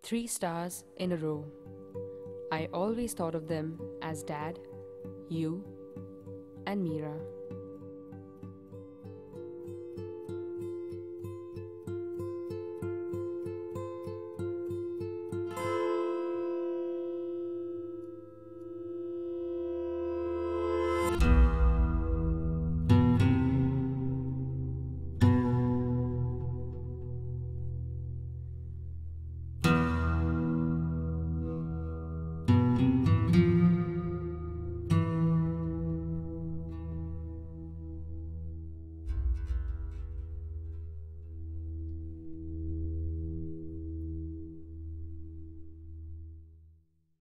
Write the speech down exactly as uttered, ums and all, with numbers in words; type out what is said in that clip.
Three stars in a row. I always thought of them as Dad, you, and Mira.